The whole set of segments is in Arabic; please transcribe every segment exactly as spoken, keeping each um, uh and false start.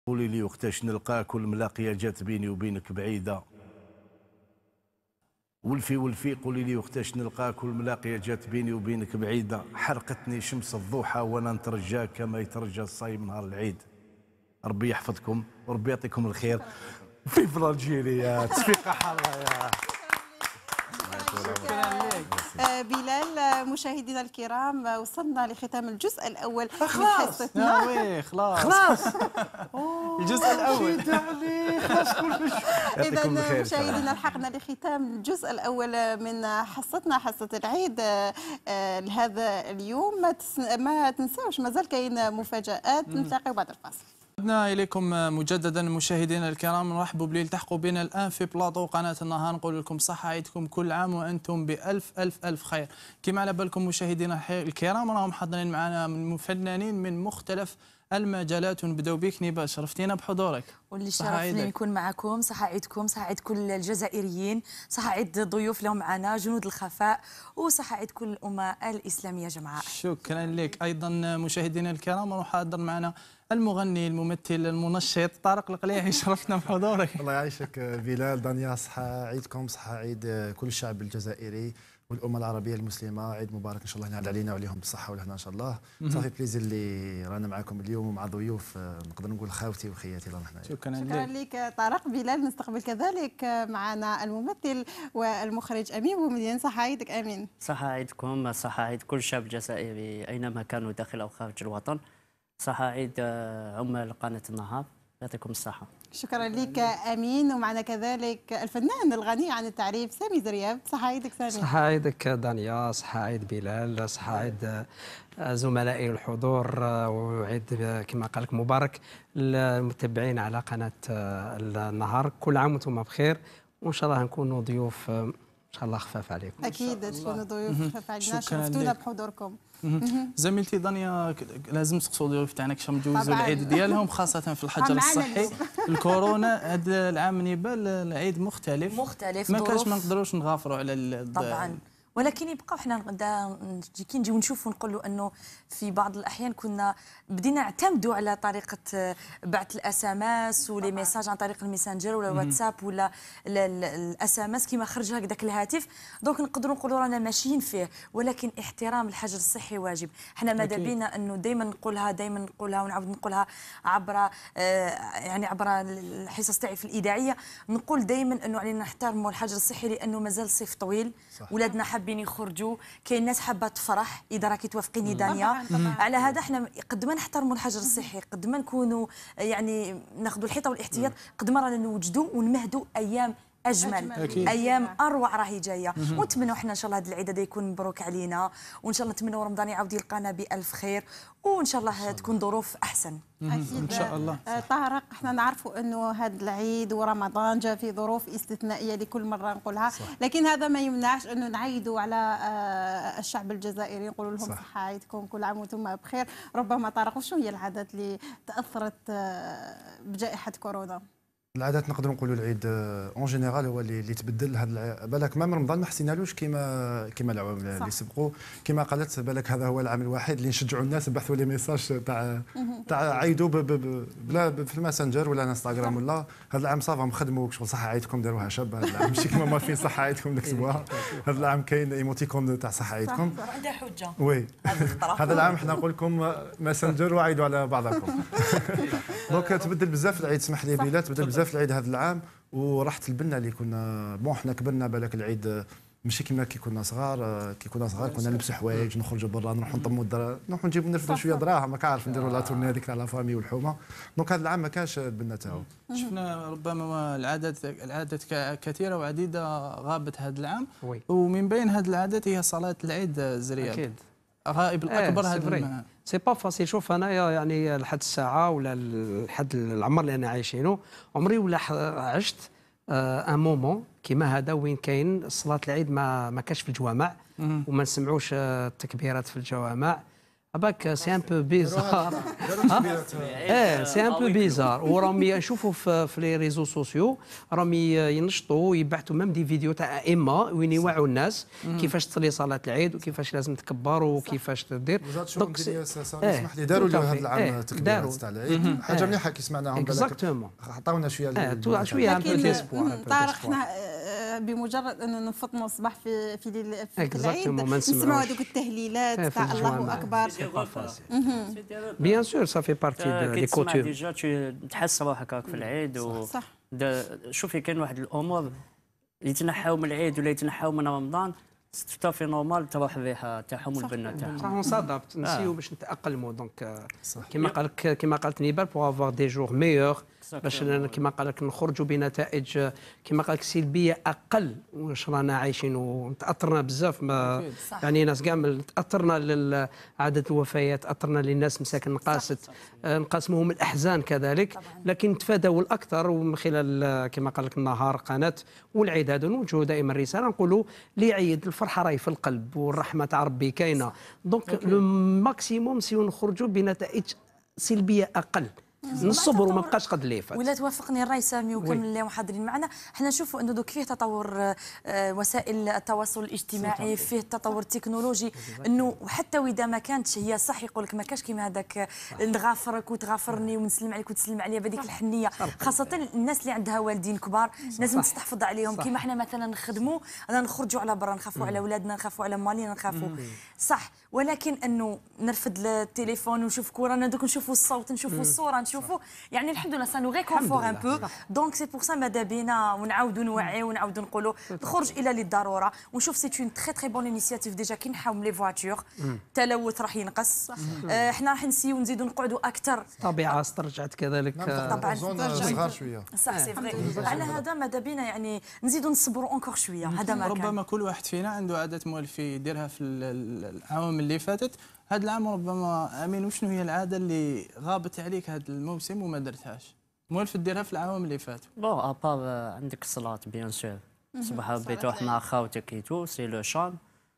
قولي لي وقتاش نلقاك والملاقيه جات بيني وبينك بعيده. ولفي ولفي قولي لي وقتاش نلقاك والملاقيه جات بيني وبينك بعيده. حرقتني شمس الضحى وانا نترجاك كما يترجى الصايم نهار العيد. ربي يحفظكم وربي يعطيكم الخير. في الجيريا تصفيقه حاره يا آه، بلال. مشاهدينا الكرام، وصلنا لختام الجزء الاول من خلاص حصتنا. وي خلاص خلاص الجزء الاول. اذا مشاهدينا لحقنا لختام الجزء الاول من حصتنا، حصه العيد آه، لهذا اليوم. ما, تس... ما تنساوش مازال كاين مفاجات. نتلاقاو بعد الفاصل. عدنا اليكم مجددا مشاهدينا الكرام، نرحبوا بلي التحقوا بنا الان في بلاطو قناه النهار. نقول لكم صحه عيدكم كل عام وانتم بالف الف الف خير. كما على بالكم مشاهدينا الكرام راهم حاضرين معنا من فنانين من مختلف المجالات، ونبداو بك نبال. شرفتينا بحضورك. واللي شرفني نكون معكم. صحة عيدكم، صحة عيد كل الجزائريين، صحة عيد الضيوف اللي هم معنا، جنود الخفاء، وصحة عيد كل الأمة الإسلامية جمعاء. شكرا لك. أيضا مشاهدينا الكرام راح حاضر معنا المغني الممثل المنشط طارق القليعي. شرفتنا بحضورك. الله يعيشك بلال. دنيا صحة عيدكم، صحة عيد كل الشعب الجزائري والامه العربيه المسلمه. عيد مبارك ان شاء الله ينعاد علينا وعليهم بالصحه والهنا ان شاء الله. صافي بليزير اللي رانا معكم اليوم ومع ضيوف نقدر نقول خاوتي وخياتي رانا حنايا. شكرا, شكرا لك طارق. بلال، نستقبل كذلك معنا الممثل والمخرج امين بومدين. صحه عيدك امين. صحه عيدكم، صحه عيد كل الشعب الجزائري اينما كانوا داخل او خارج الوطن. صحه عيد عمال قناه النهار، يعطيكم الصحه. شكرا لك امين. ومعنا كذلك الفنان الغني عن التعريف سامي زرياب. صحه عيدك سامي. صحه عيدك دانيا، صحه عيد بلال، صحه عيد زملائي الحضور، وعيد كما قال لك مبارك للمتابعين على قناه النهار. كل عام وانتم بخير، وان شاء الله نكونوا ضيوف ان شاء الله خفاف عليكم. اكيد تكونوا ضيوف خفاف علينا. شرفتونا بحضوركم. زميلتي دنيا، لازم تسقسوا الضيوف تاعنا كيفاش مجوزوا العيد ديالهم، خاصه في الحجر الصحي. الكورونا هذا العام نيبال العيد مختلف مختلف ما كاش ما نقدروش نغافروا على طبعا، ولكن يبقى حنا كي نجيو نشوفوا نقولوا انه في بعض الاحيان كنا بدينا نعتمدوا على طريقه بعث الاس ام اس ولي ميساج عن طريق الميسنجر ولا الواتساب ولا الاس ام اس كيما خرج هكذاك الهاتف. دونك نقدروا نقولوا رانا ماشيين فيه، ولكن احترام الحجر الصحي واجب. حنا ماذا بينا انه دائما نقولها دائما نقولها ونعاود نقولها عبر يعني عبر الحصص تاعي في الاذاعيه، نقول دائما انه علينا نحترموا الحجر الصحي لانه مازال صيف طويل. ولادنا حابين يخرجوا، كاين ناس حابه تفرح. اذا راكي توافقيني دانيا على هذا، احنا قد ما نحترموا الحجر الصحي، قد ما نكونوا يعني ناخذوا الحيطه والاحتياط، قد ما رانا نوجدوا ونمهدوا ايام اجمل. أكيد. ايام اروع راهي جايه. ونتمنوا احنا ان شاء الله هذا العيد هذا يكون مبروك علينا، وان شاء الله نتمنوا رمضان يعاود يلقانا بالف خير، وان شاء الله تكون ظروف احسن. اكيد ان شاء الله. طارق، احنا نعرفوا انه هذا العيد ورمضان جاء في ظروف استثنائيه لكل مره نقولها، صح. لكن هذا ما يمنعش انه نعيدوا على الشعب الجزائري، نقولوا لهم صحه عيدكم كل عام وانتم بخير. ربما طارق، وشو هي العادات اللي تاثرت بجائحه كورونا؟ العادات نقدروا نقولوا العيد اون جينيرال هو اللي اللي تبدل. هذا بالك ما من رمضان ما حسينالوش كيما كيما العوام اللي سبقوا. كيما قالت بالك هذا هو العام الوحيد اللي نشجعوا الناس نبعثوا لي ميساج تاع تاع عيدوا بلا في الماسنجر ولا الانستغرام ولا. هذا العام صافا نخدموا شغل صحه عيدكم داروها شابه. هذا العام ماشي كيما مارفين صحه عيدكم نكتبوها. هذا العام كاين ايموتيكون تاع صحه عيدكم. عندها حجه. وي هذا العام حنا نقول لكم ماسنجر وعيدوا على بعضكم. دونك تبدل بزاف العيد. اسمح لي بلال، تبدل بزاف العيد هذا العام. وراحة البنه اللي كنا بون حنا كبرنا بالك العيد ماشي كيما كي كنا صغار. كي كنا صغار كنا نلبسوا حوايج، نخرجوا برا، نروحوا نطموا الدرا، نروحوا نجيبوا نرفدوا شويه دراهم، ماك عارف نديروا لا تورني هذيك تاع لا فامي والحومه. دونك هذا العام ما كانش البنه تاعو. شفنا ربما العادات العادات كثيره وعديده غابت هذا العام، ومن بين هذه العادات هي صلاه العيد زرياب. اكيد غائب الاكبر هذا. سي با فاسيل. شوف انايا يعني لحد الساعه ولا لحد العمر اللي انا عايشينه، عمري ولا عشت ان مومون كيما هذا وين كاين صلاه العيد ما ما كاش في الجوامع وما نسمعوش التكبيرات في الجوامع. باك سي ان بو بيزار. اه سي ان بو بيزار. وراهم يشوفوا في, في لي ريزو سوسيو راهم ينشطوا يبعثوا ميم دي فيديو تاع ائمه وين يوعوا الناس كيفاش تصلي صلاه العيد وكيفاش لازم تكبر وكيفاش تدير. دونك اسمح لي داروا هذا العام تكبيرات تاع العيد حاجه مليحه كي سمعناهم. اكزاكتومون عطاونا شويه شويه ان بو ديسبوار. طارق احنا بمجرد انه نفطنوا الصباح في في ليل في العيد نسمعوا هذوك التهليلات تاع الله اكبر. بيان سور سا في بارتي دو لي كوتور. ديجا تحس روحك هاك في العيد. و صح. شوفي كاين واحد الامور يتنحاو من العيد ولا يتنحاو من رمضان ستافي نورمال تروح الريحه تاعهم والبنه تاعهم. صح نصادبت نسيو باش نتاقلموا. دونك كما قال لك كما قالت نيبال بور افوار دي جور ميور باش كما قال لك نخرجوا بنتائج كما قال لك سلبيه اقل. واش رانا عايشين وتاثرنا بزاف ما يعني ناس كاع تاثرنا لعدد الوفيات تاثرنا للناس مساكن نقاست نقاسمهم الاحزان كذلك. لكن نتفادوا الاكثر ومن خلال كما قال لك النهار قناه والعيد هذا نوجهوا دائما رساله نقولوا لي عيد الفرحه راهي في القلب والرحمه تاع ربي كاينه. دونك لو ماكسيموم سيو نخرجوا بنتائج سلبيه اقل نصبر وما بقاش قد اللي فات. ولا توافقني الراي سامي وكامل اللي محاضرين معنا. حنا نشوفوا انه دوك فيه تطور وسائل التواصل الاجتماعي فيه التطور التكنولوجي انه حتى واذا ما كانتش هي صح يقول لك ما كاش كيما هذاك نغافرك وتغافرني ونسلم عليك وتسلم عليا بهذيك الحنيه. خاصه الناس اللي عندها والدين كبار لازم تستحفظ عليهم. كيما حنا مثلا نخدموا انا نخرجوا على برا نخافوا على اولادنا نخافوا على مالينا نخافوا صح. ولكن انه نرفد التليفون ونشوف كره انا دوك نشوفوا الصوت نشوفوا الصوره نشوفوا يعني الحمد لله سانو ريكونفور ان بو. دونك سي بور سا ماذا بينا ونعاودوا نوعيو ونعاودوا نقولوا نخرج الى للضروره ونشوف سي اون تري تري بون انيسياتيف ديجا كي نحاوم لي فواتور التلوث راح ينقص. احنا راح نسيو نزيدوا نقعدوا اكثر. الطبيعه استرجعت كذلك طبعا صغار شويه صح سي فري. على هذا ماذا بينا يعني نزيدوا نصبروا اونكور شويه. هذا ما كان ربما كل واحد فينا عنده عاده مؤلفه يديرها في العوام اللي فاتت. هذا العام ربما امين وشنو هي العاده اللي غابت عليك هذا الموسم وما درتهاش مولف ديرها في العوام اللي فاتوا؟ بون ابار عندك الصلاه بيان سور صباح ربي تروح مع خاوتك ايتو سي لو شان.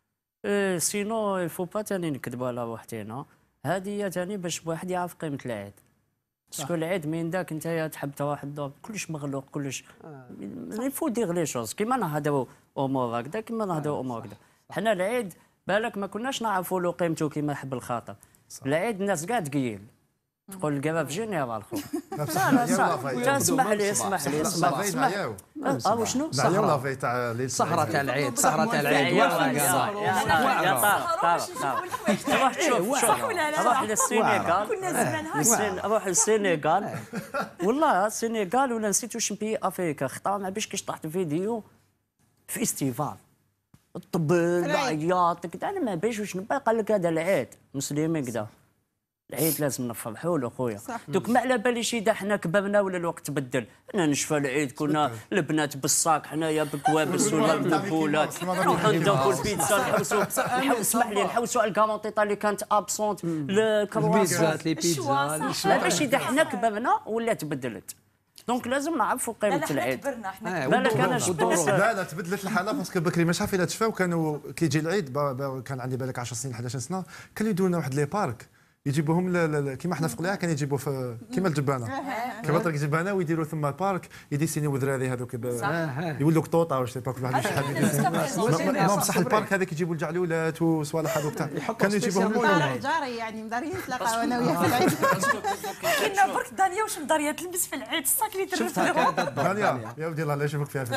سينو الفو با تاني نكذبوا على روحتينا. هذه هي تاني باش واحد يعرف قيمه العيد. باسكو العيد من داك انت تحب تروح الدور كلش مغلوق كلش الفو دير لي شوز كيما نهضروا امور هكذا كيما نهضروا امور هكذا. حنا العيد بالك ما كناش نعرفوا له قيمته كيما حب الخاطر. العيد الناس كاع ثقيل تقول الكباب جينيرال خو. لا لا صح اسمح لي اسمح لي اسمح لي اه وشنو؟ السهرة تاع السهرة تاع العيد السهرة تاع العيد يا طارق طارق طارق روح شوف شوف روح للسينيغال روح للسينيغال والله السينيغال ولا نسيت واش بي افريكا خطا ما بيش كي شطحت فيديو فيستيفال الطبل العياط كذا. انا ما بيش واش نبقى قال لك هذا العيد مسلمين كذا العيد لازم نفرحوا له خويا. دوك ما على باليش اذا حنا كبرنا ولا الوقت تبدل. انا نشفى العيد كنا البنات بالصاك حنايا بكوابس ولا بالبولات نروحوا ندوقوا البيتزا نحوسوا اسمح لي نحوسوا الكارونطيطا اللي كانت ابسونت البيتزات لي بيتزا باش اذا حنا كبرنا ولا تبدلت. دونك لازم نعرفوا قيمه العيد. بالك انا لا لا تبدلت الحاله باسكو بكري مش عارف الا تشفاو كانوا كيجي العيد كان عندي بالك عشر سنين احد عشر سنه كانوا يديروا لنا واحد لي بارك يجيبوهم كيما حنا في قليعه كان يجيبوا في كيما الجبانه كيما طريق الجبانه ويديروا ثم بارك يديسينيو الدراري هذوك يولوا قطوطه واش با كل واحد يشحال بصح البارك هذاك يجيبوا الجعلولات وصوالح هذوك تاع كانوا يجيبوهم لنا جاري يعني مدارين نتلاقاو انا وياه في العيد. كاين برك دانيا واش مداريه تلبس في العيد الصاك اللي تلبس دانيا يا ودي الله لا يشوفك فيها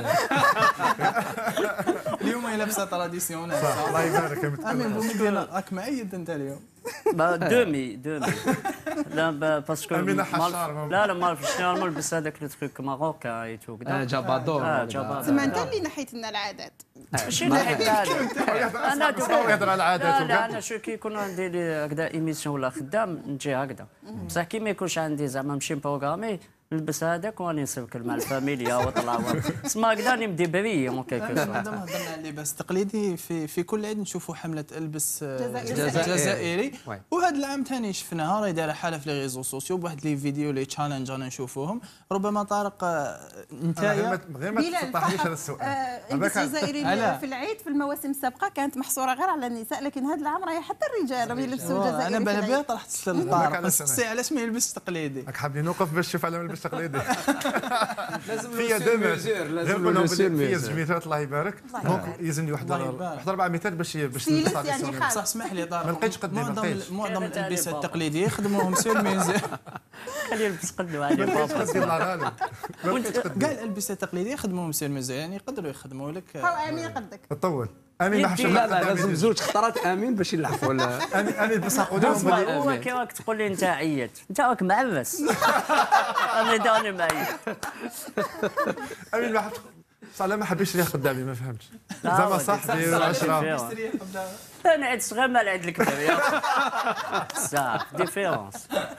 اليوم هي لابسه تراديسيونيل. الله يبارك امين بومدينا راك معيد انت اليوم. دومي دومي لا باسكو لا لا ما عرفتش شنو نلبس هذاك لو تروك ماروكا ايتو كذا جابادور. تسمى انت اللي نحيت لنا العادات. ماشي نحيت العادات انا يهضر على العادات. لا انا شو كي يكون عندي هكذا ايميسيون ولا خدام نجي هكذا بصح كي ما يكونش عندي زعما ماشي بروغرامي نلبس هذاك وراني نسلك مع الفاميليا وطلع تسمى هكذا راني مدي بري اون كيكو سورت. مادام هضرنا على اللباس التقليدي في في كل عيد نشوفوا حمله البس جزائري, جزائري. وهذا العام ثاني شفناها راهي دايره حاله في لي ريزو سوسيو بواحد لي فيديو لي تشالنج رانا نشوفوهم. ربما طارق نتايا غير ما تفتحليش هذا السؤال. البس جزائري في العيد في المواسم السابقه كانت محصوره غير على النساء، لكن هذا العام راهي حتى الرجال راهم يلبسوا جزائري. انا بالي بها طرحت للطارق نسقسي علاش ما يلبسش تقليدي. راك حابين نوقف باش تشوف على ما يلبس تقليدي. لازم فيا دمج لازم فيا زميتات الله يبارك. دونك يلزمني واحد واحد اربع مثال باش باش نلبس يعني صح. اسمح لي طارق ما لقيتش قدي ما لقيتش معظم الالبسه التقليديه يخدموهم سير ميزان. خليه يلبس قدو عليه بابا. كاع الالبسه التقليديه يخدموهم سير ميزان، يعني يقدروا يخدموا لك. هاو امين قدك طول امين ما حبش. لا لا لازم زوج خطرات امين باش يلحقوا. امين امين بصح قدامهم. هو كي راك تقول لي انت عيت انت راك معبس. انا داني معيط. امين ما حبش صح. لا ما حبيتش يريح قدامي ما فهمتش زعما صح دير عشرة. انا عيد صغير ما العيد الكبير صح ديفيرونس.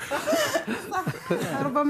ربما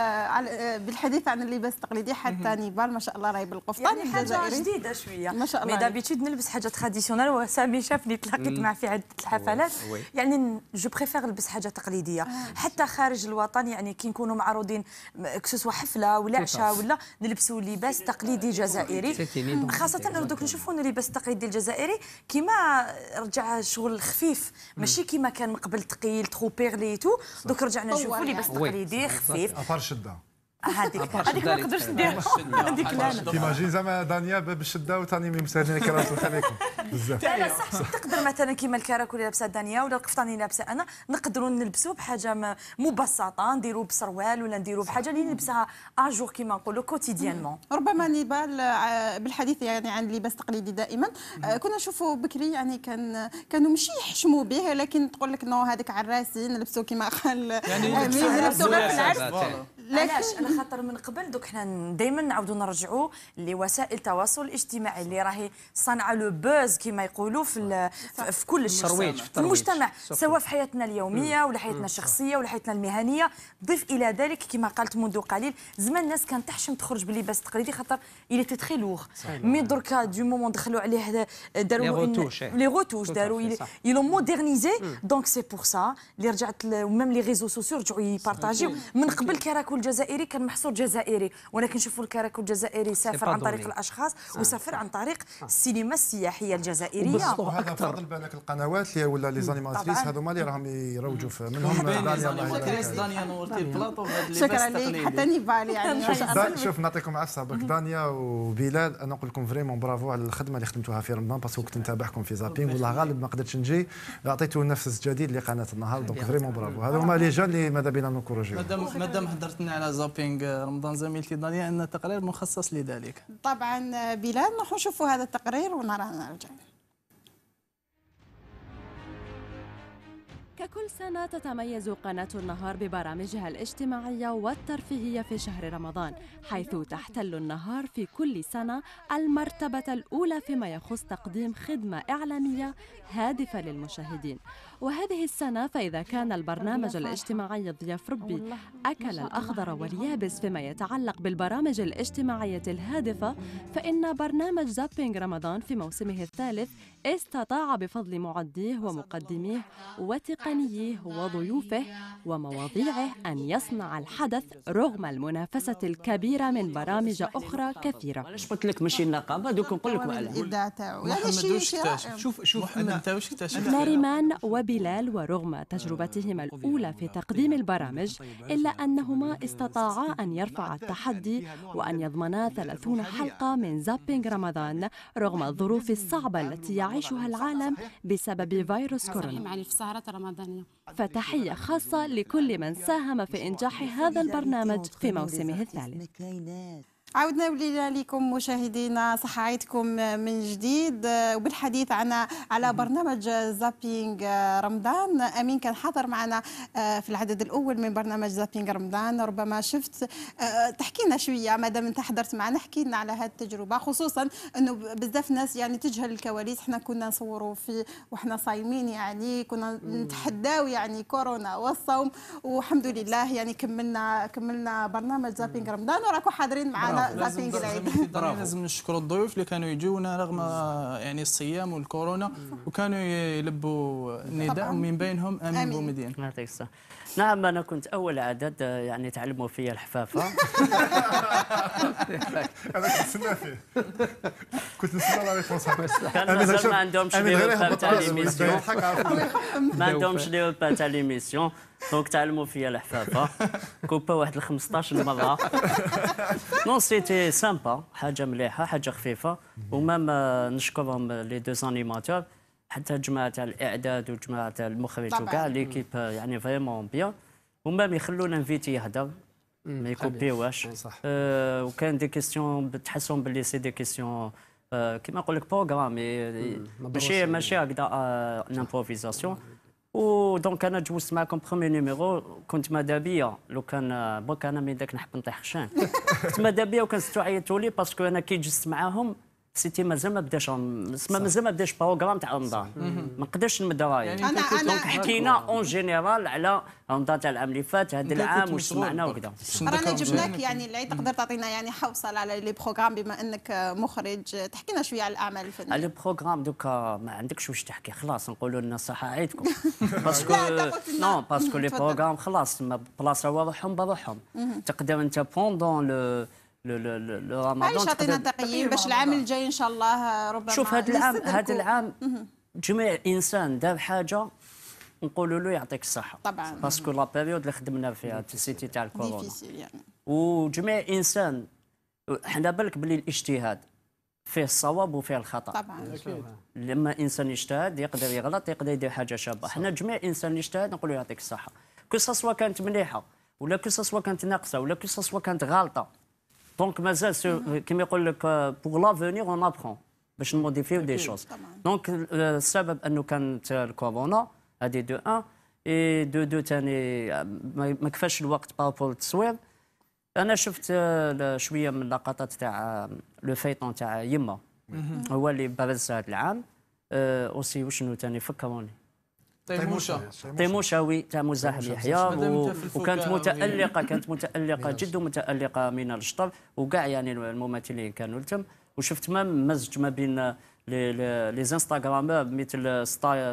بالحديث عن اللباس التقليدي حتى نيبال ما شاء الله راهي بالقفطان يعني حاجه جديده شويه ما شاء الله. مي دابيتود نلبس حاجه تراديسيونال، وسامي شافني تلاقيت معه في عده الحفلات. يعني جو بريفير نلبس حاجه تقليديه حتى خارج الوطن. يعني كي نكونوا معروضين كسوسوا حفله ولا عشاء ولا نلبسوا لباس تقليدي جزائري، خاصه دوك نشوفوا اللباس التقليدي الجزائري كيما رجع شغل خفيف ماشي كيما كان من قبل ثقيل ترو بيرلي تو. دوك رجعنا نشوفوا لباس تقليدي خفيف. افار الشده هذيك هذيك ما نقدرش نديرها هذيك. لا لا تيماجين زعما دانيا باب الشده وثاني مسهلين كراسي عليكم بزاف. لا لا صح. تقدر مثلا كيما الكراكول لابسه دانيا ولا القفطاني لابسه انا نقدروا نلبسوا بحاجه مبسطه، نديروا بسروال ولا نديروا بحاجه اللي نلبسها اجور كيما نقولوا كوتيديانمون. ربما نيبال بالحديث يعني عن اللباس التقليدي دائما كنا نشوفوا بكري يعني كان كانوا ماشي يحشموا به، لكن تقول لك نو هذاك عراسي نلبسوا كما قال يعني نلبسوا غير في العرس. علاش؟ على خاطر من قبل دوك حنا دائما نعاودوا نرجعوا لوسائل التواصل الاجتماعي اللي راهي صانعه لو بوز كما يقولوا في في كل الترويج في المجتمع، سواء في حياتنا اليوميه ولا حياتنا الشخصيه ولا حياتنا المهنيه. ضيف الى ذلك كما قالت منذ قليل زمان الناس كانت تحشم تخرج باللباس التقليدي خاطر الى تي تري لوغ. مي دركا دو مومون دخلوا عليه داروا لي روتوش داروا يلو مودرنيزي. دونك سي بور سا اللي رجعت ميم لي ريزو سوسيو رجعوا يبارطاجيو. من قبل كراكول الجزائري كان محصور جزائري، ولكن شوفوا الكراكول الجزائري سافر عن طريق الاشخاص وسافر عن طريق السينما السياحيه الجزائريه. هذا فضل بالك القنوات اللي ولا لي زانيماتريس هذوما اللي راهم يروجوا منهم دانيا. الله يبارك دانيا نورتي البلاطو بهذا اللباس شكرا لك حتى نيبال يعني ما شاء الله. شوف نعطيكم عفسه بك دانيا وبلال. انا نقول لكم فريمون برافو على الخدمه اللي خدمتوها في رمضان باسكو كنت نتابعكم في زابينغ والله غالب ما قدرتش نجي عطيتوا نفس جديد لقناه النهار. دونك فريمون برافو. هذو هما لي جون اللي ماذا بينا نكورجيو. مادام مادام هضرتنا على زابينغ رمضان زميلتي دانيا ان تقرير مخصص لذلك. طبعا بلال نروح نشوفوا هذا التقرير ونرجع. ككل سنة تتميز قناة النهار ببرامجها الاجتماعية والترفيهية في شهر رمضان، حيث تحتل النهار في كل سنة المرتبة الأولى فيما يخص تقديم خدمة إعلامية هادفة للمشاهدين. وهذه السنة فإذا كان البرنامج الاجتماعي ضياف ربي أكل الأخضر واليابس فيما يتعلق بالبرامج الاجتماعية الهادفة، فإن برنامج زابينغ رمضان في موسمه الثالث استطاع بفضل معديه ومقدميه وتقنيه وضيوفه ومواضيعه أن يصنع الحدث رغم المنافسة الكبيرة من برامج أخرى كثيرة. علاش قلت لك ماشي النقابة دوك نقول لك وعلاش. الإبداع تاعو يعني شي شوف شوف محمد انت واش اكتشف. ناريمان وبلال ورغم تجربتهما الأولى في تقديم البرامج إلا أنهما استطاعا أن يرفعا التحدي وأن يضمنا ثلاثين حلقة من زابينغ رمضان رغم الظروف الصعبة التي يعيشها العالم بسبب فيروس كورونا. فتحية خاصة لكل من ساهم في إنجاح هذا البرنامج في موسمه الثالث. عودنا ولينا لكم مشاهدينا، صحة عيدكم من جديد وبالحديث عن على برنامج زابينغ رمضان. أمين كان حاضر معنا في العدد الأول من برنامج زابينغ رمضان، ربما شفت تحكي لنا شوية ما دام أنت حضرت معنا، احكي لنا على هذه التجربة، خصوصا أنه بزاف ناس يعني تجهل الكواليس. احنا كنا نصوروا في وإحنا صايمين، يعني كنا نتحداو يعني كورونا والصوم، والحمد لله يعني كملنا كملنا برنامج زابينغ رمضان وراكم حاضرين معنا زابينغ العيد. لازم نشكروا الضيوف اللي كانوا يجونا رغم يعني الصيام والكورونا، وكانوا يلبوا النداء من بينهم امين بومدين. يعطيك الصحة. نعم انا كنت اول عدد يعني تعلموا فيا الحفافه. انا كنت نستنى فيه، كنت نستنى لا ريبونس. كان مازال ما عندهمش لي روبا تاع ليميسيون، ما عندهمش لي روبا تاع ليميسيون، دونك تعلموا فيا الحفافه كوبا واحد ل خمسطاش مره. نون سيتي سامبا، حاجه مليحه، حاجه خفيفه. ومام نشكرهم لي دو انيماتور، حتى الجماعه تاع الاعداد والجماعه تاع المخرج وكاع ليكيب يعني فريمون بيان. ومام يخلونا نفيتي يهضر ما يكوبيوش. أه وكان دي كيستيون تحسهم باللي سي دي كيستيون أه كيما نقول لك بروغرام، ماشي ماشي هكذا نامبروفيزاسيون. ودونك انا جوزت معكم برومي نيميرو، كنت ماذا بيا لو كان برك انا من داك نحب نطيح خشان، كنت ماذا بيا وكنتو عيطوا لي باسكو انا كي جلست معاهم سيتي مازال ما بداش مازال ما بداش بروغرام تاع رمضان، ما نقدرش نمد رايي. يعني دونك حكينا اون جينيرال على رمضان تاع العام اللي فات، هذا العام واش سمعنا وكذا. رانا جبناك يعني العيد، تقدر تعطينا يعني حوصل على لي بروغرام بما انك مخرج، تحكي لنا شويه على الاعمال الفنيه. على البروغرام دوكا ما عندكش واش تحكي، خلاص نقولوا لنا صحه عيدكم. باسكو نو باسكو لي بروغرام خلاص بلاصه واضحهم بروحهم. تقدر انت بوندون لو لو رمضان عايش عطينا تقييم باش العام الجاي ان شاء الله ربما. شوف هذا العام هذا العام جميع انسان دار حاجه نقولوا له يعطيك الصحه طبعا، باسكو لا بيريود اللي خدمنا فيها السيتي تاع الكورونا يعني. وجميع انسان حنا بالك باللي الاجتهاد فيه الصواب وفيه الخطا طبعا. لما انسان يجتهد يقدر يغلط، يقدر يدير حاجه شابه. حنا جميع انسان يجتهد نقول له يعطيك الصحه، كو سوا كانت مليحه ولا كو سوا كانت ناقصه ولا كو سوا كانت غالطه. دونك مازال كيما يقول لك بوغ لافونيغ اون ابخون باش نموديفيو دي شوز. دونك السبب انه كانت الكورونا هذه دو ان، اي دو دو ثاني ما كفاش الوقت بارابور للتصوير. انا شفت شويه من اللقطات تاع لو فيطون تاع يما هو اللي برز هذا العام. اوسي وشنو ثاني فكروني؟ طيموشه طيموشه وي تاع مزاحم يحيى، وكانت متالقه كانت متالقه جد متالقه من الشطر وكاع يعني الممثلين كانوا لتم. وشفت ما مزج ما بين لي انستغرامور مثل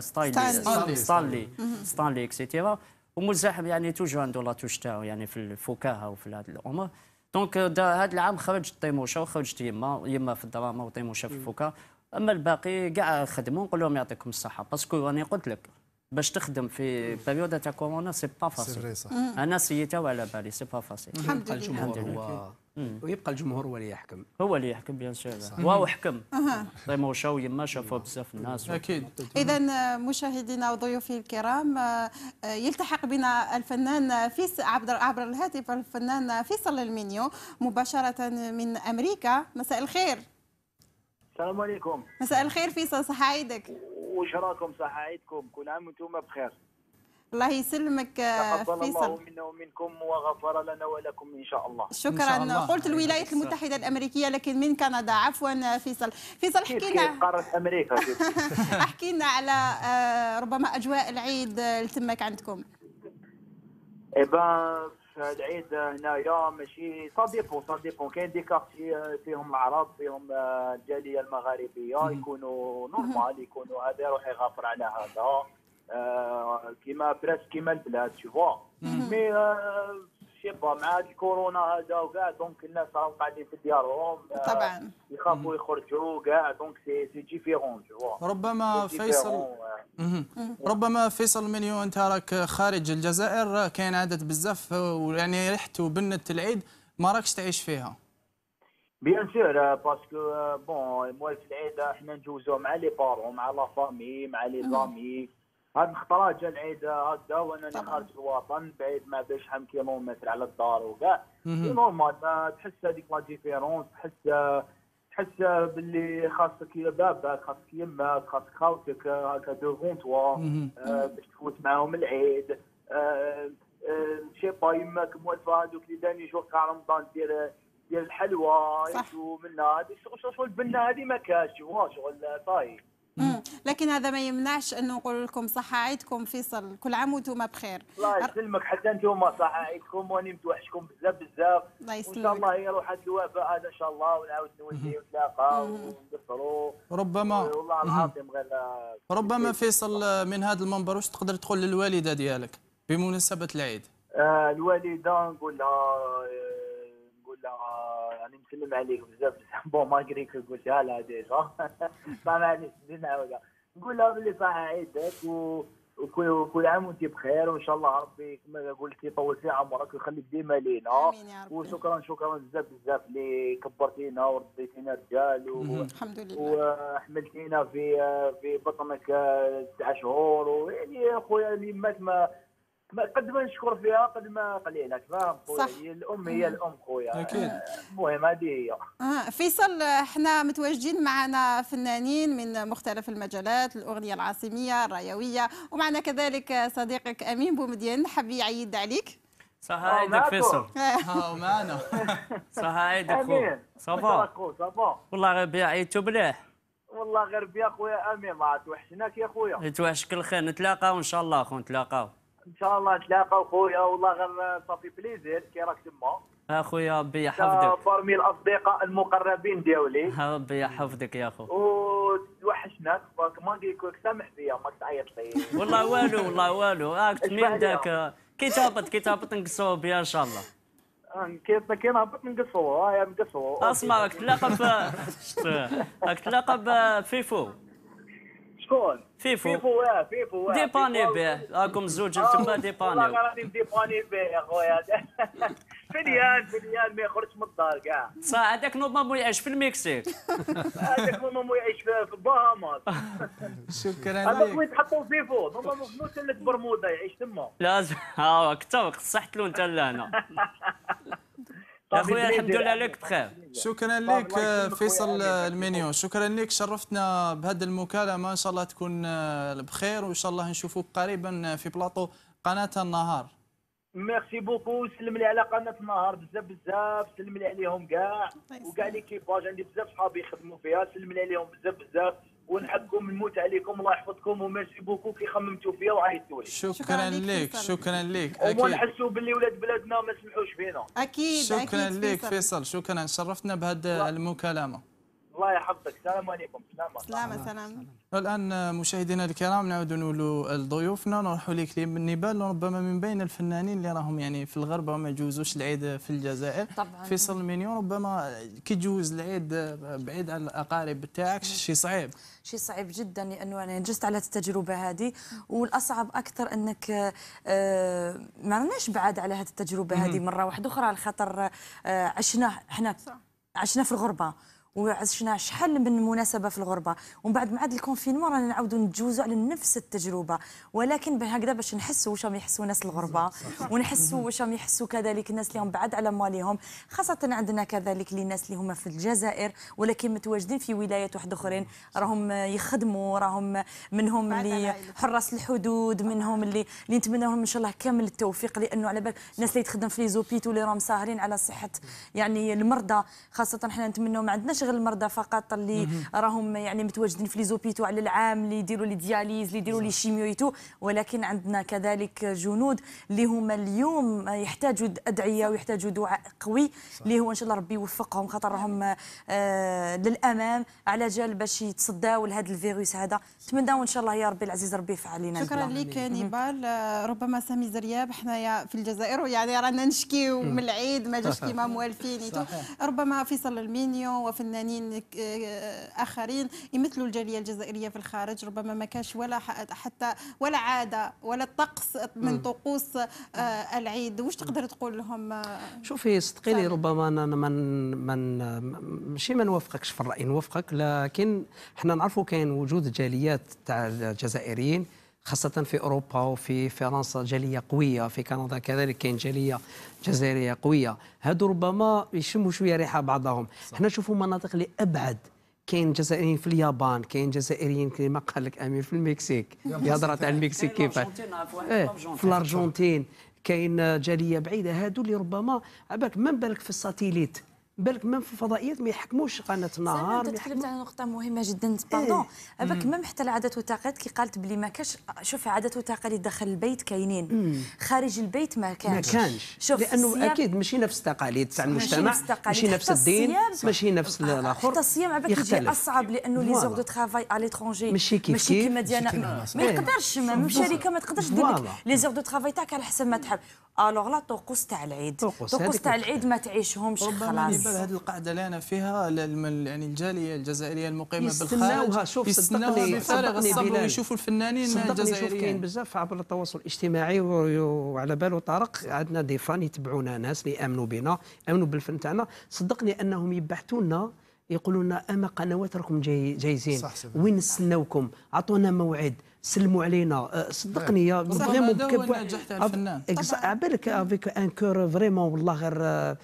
ستايلي ستانلي ستانلي اكسيتيرا، ومزاحم يعني توجو عنده لا توش تاعو يعني في الفكاهه وفي هذه الامور. دونك هذا العام خرجت طيموشه وخرجت يما يما في الدراما وطيموشه في الفكاهه. اما الباقي كاع خدموا نقول لهم يعطيكم الصحه، باسكو راني قلت لك باش تخدم في بريود تاع كورونا سي با فاسيل. انا سيتها وعلى بالي سي با فاسيل. الحمد لله. الجمهور هو ويبقى الجمهور هو اللي يحكم، هو اللي يحكم بيان سور. واو حكم طيموشه ويما شافوا بزاف الناس اكيد. اذا مشاهدينا وضيوفي الكرام، يلتحق بنا الفنان فيس عبر عبر الهاتف الفنان فيصل المنيو مباشره من امريكا. مساء الخير. السلام عليكم. مساء الخير فيصل، صحة عيدك. وش راكم؟ صحة عيدكم، كل عام وانتم بخير. الله يسلمك تقبل فيصل. الله منا ومنكم وغفر لنا ولكم ان شاء الله. شكرا. قلت الولايات المتحدة الأمريكية لكن من كندا. عفوا فيصل. فيصل احكي لنا قارة أمريكا. احكي لنا على ربما أجواء العيد اللي تمك عندكم. اي بان العيد هنايا ماشي سا ديبون سا ديبون كاين دي كارتي فيهم العرب فيهم الجاليه المغاربيه يكونوا نورمال، يكونوا هذا يروح يغافر على هذا كيما بريس كيما البلاد تشوف. مي شي با مع الكورونا هذا وكاع دونك الناس راهم قاعدين في ديارهم طبعا يخافوا يخرجوا كاع دونك سي سي ديفيرون تشوف. ربما فيصل ربما فيصل منيو انت راك خارج الجزائر، كاين عدد بزاف ويعني ريحه وبنه العيد ما راكش تعيش فيها. بيان سور باسكو بون موالف العيد احنا نجوزوه مع لي بارون مع لا فامي مع لي زامي هاد الخطره جا العيد هكذا وانا خارج الوطن بعيد ما بين شحال من كيلومتر على الدار وكاع نورمال تحس هذيك لا ديفيرونس تحس تحس باللي خاصك باباك خاصك يماك خاصك خاوتك هكا دوفون توا باش تفوت معاهم العيد شي با يماك موالفه هذوك اللي داني جور تاع رمضان دير ديال الحلوى يشو منها هذه شغل شغل البنه هذه ما كاش شغل صاي. لكن هذا ما يمنعش انه نقول لكم صحه عيدكم فيصل، كل عام وانتم بخير. الله يسلمك حتى انتم صحه عيدكم واني متوحشكم بزاف بزاف. الله يسلمك. وان شاء الله يروح هذا الوباء هذا ان شاء الله ونعاود نولي ونتلاقى ونقصروا. ربما والله العظيم غير ربما فيصل من هذا المنبر واش تقدر تقول للوالده ديالك بمناسبه العيد؟ آه الوالده نقول لها نقول لها يعني نسلم عليك بزاف بزاف بون ماغري كو قلتها لها ديجا ما معليش نعاودها نقول لها بلي صحه عيدك و وكل كل عام وانت بخير وان شاء الله ربي كما قلت يطول في عمرك ويخليك ديما لينا. وشكرا شكرا بزاف بزاف اللي كبرتينا وربيتينا رجال و... الحمد لله وحملتينا في في بطنك تسع شهور ويعني خويا اللي مات ما قد ما نشكر فيها قد ما قليلك فاهم خويا. هي الام هي الام خويا اكيد. المهم هذه هي. آه فيصل احنا متواجدين معنا فنانين من مختلف المجالات، الاغنيه العاصميه الرايويه، ومعنا كذلك صديقك امين بومدين حاب يعيد عليك. صحة عيدك فيصل. ها معنا. صحة عيدك خويا. صافا صافا والله غير بيا عيدتو مليح. والله غير بيا خويا امين ما توحشناك يا خويا. يتوحشك الخير نتلاقاو ان شاء الله خو نتلاقاو. ان شاء الله نتلاقاو خويا والله غير صافي بليزير كي راك تما. اخويا ربي يحفظك. برمي الاصدقاء المقربين ديالي. ربي يحفظك يا خو. وتوحشناك ما نقولك سامح فيا ما تعيط لي. والله والو والله والو راك تمين داك كي تهبط كي تهبط نقصروا بها ان شاء الله. كي كي نهبط نقصروا ها نقصروا. اسمع راك تلاقى ب راك تلاقى بفيفو. شكون؟ فيفو فيفو اه فيفو ديباني به راكم زوج انتما ديباني. والله راني ديباني به يا خويا فديان فديان ما يخرجش من الدار كاع. صح هذاك نورمالمون يعيش في المكسيك. هذاك نورمالمون يعيش في البهامات. شكرا لك. هذاك وين تحطوا فيفو نورمالمون في مثلث برمودا يعيش تما. لازم ها اكثر صحت له انت لهنا. يا خويا الحمد لله لك بخير. شكرا لك فيصل المنيو، شكرا لك شرفتنا بهذه المكالمه، ان شاء الله تكون بخير وان شاء الله نشوفوك قريبا في بلاطو قناه النهار. ميرسي بوكو سلم لي على قناه النهار بزاف بزاف سلم لي عليهم كاع وكاع ليكيباج عندي بزاف صحابي يخدموا فيها سلم لي عليهم بزاف بزاف ونحبكم نموت عليكم الله يحفظكم وميرسي بوكو كي خممتوا فيا وعيطتوا لي. شكرا لك شكرا لك اكيد ونحسوا باللي ولاد بلادنا ما سمحوش فينا. اكيد شكرا لك فيصل شكرا شرفتنا بهذه المكالمه. الله يحفظك السلام عليكم. سلامة سلامة سلام. والآن مشاهدينا الكرام نعود نقولوا لضيوفنا نروحوا لك لنبال ربما من بين الفنانين اللي راهم يعني في الغربة وما يجوزوش العيد في الجزائر. طبعا فيصل المنيو ربما كي تجوز العيد بعيد عن الأقارب تاعك شيء صعيب. شيء صعيب جدا لانه انا جزت على التجربه هذه والاصعب اكثر انك ما رناش بعاد على هذه التجربه هذه مره واحده اخرى على خاطر عشنا احنا عشنا في الغربه وعشنا شحال من مناسبه في الغربه ومن بعد مع هذا الكونفينمون رانا نعاودوا نتجوزوا على نفس التجربه ولكن هكذا باش نحسوا واش راهم يحسوا ناس الغربه ونحسوا واش راهم يحسوا كذلك الناس اللي هم بعاد على مواليهم خاصه عندنا كذلك اللي ناس اللي هما في الجزائر ولكن متواجدين في ولايات واحد اخرين راهم يخدموا راهم منهم اللي حراس الحدود منهم اللي اللي نتمنى لهم ان شاء الله كامل التوفيق لانه على بالك الناس اللي تخدم في لي زوبيتو اللي راهم ساهرين على صحه يعني المرضى خاصه حنا نتمنوا ما عندناش غير المرضى فقط اللي راهم يعني متواجدين في لي زوبيتو على العام اللي يديروا لي دياليز اللي يديروا لي شيميويتو ولكن عندنا كذلك جنود اللي هما اليوم يحتاجوا ادعيه ويحتاجوا دعاء قوي اللي هو ان شاء الله ربي يوفقهم خاطر راهم آه للامام على جال باش يتصداو لهذا الفيروس هذا نتمناو ان شاء الله يا ربي العزيز ربي يفعل لنا. شكرا لك نيبال. ربما سامي زرياب حنايا في الجزائر ويعني رانا نشكيو من العيد ما جاش كيما موالفين ربما فيصل المنيو وفنانين اخرين يمثلوا الجاليه الجزائريه في الخارج ربما ما كاش ولا حتى ولا عاده ولا طقس من طقوس العيد واش تقدر تقول لهم؟ شوفي صدقي لي ربما انا من من ماشي ما نوافقكش في الراي نوافقك لكن حنا نعرفوا كاين وجود جاليات تاع الجزائريين خاصة في أوروبا وفي فرنسا جالية قوية، في كندا كذلك كاين جالية جزائرية قوية. هادو ربما يشموا شوية ريحة بعضهم. حنا نشوفوا مناطق اللي أبعد، كاين جزائريين في اليابان، كاين جزائريين كما قال لك امير في المكسيك، يهضر تاع المكسيك كيفاش، إيه في الارجنتين كاين جاليه بعيده. هادو اللي ربما عباك ما بالك في الساتيليت، بالك ما في الفضائيات ما يحكموش قناه النهار. انت تكلمت على نقطه مهمه جدا باردون. عباك ميم حتى العادات والتقاليد كي قالت بلي ما كاش، شوف عادات وتقاليد داخل البيت كاينين، خارج البيت ما كانش ما كانش شوف لانه اكيد ماشي نفس التقاليد تاع المجتمع، ماشي نفس الدين، ماشي نفس الاخر. حتى الصيام عباك يجي اصعب لانه لي زور دو ترافاي على ليترونجي ماشي كيف ماشي كيما ديالنا، ما يقدرش من شركه ما تقدرش دير لك لي زور دو ترافاي تاعك على حسب ما تحب. الوغ لا طقوس تاع العيد، طقوس تاع العيد ما تعيشهمش خلاص. ربما يبان هذه القاعده اللي انا فيها يعني الجاليه الجزائريه المقيمه بالخارج يستناوها. شوف صدقني بفارغ الصبر ويشوفوا الفنانين الجزائريين. شوف كاين بزاف عبر التواصل الاجتماعي وعلى بالو طارق، عندنا دي فان يتبعونا، ناس اللي يامنوا بنا يامنوا بالفن تاعنا. صدقني انهم يبحثوا لنا يقولوا لنا اما قنوات راكم جاي جايزين، وين نستناوكم، عطونا موعد، سلموا علينا. صدقني يا فريمون هذا هو النجاح تاع الفنان. عبالك افيك ان كور فريمون والله غير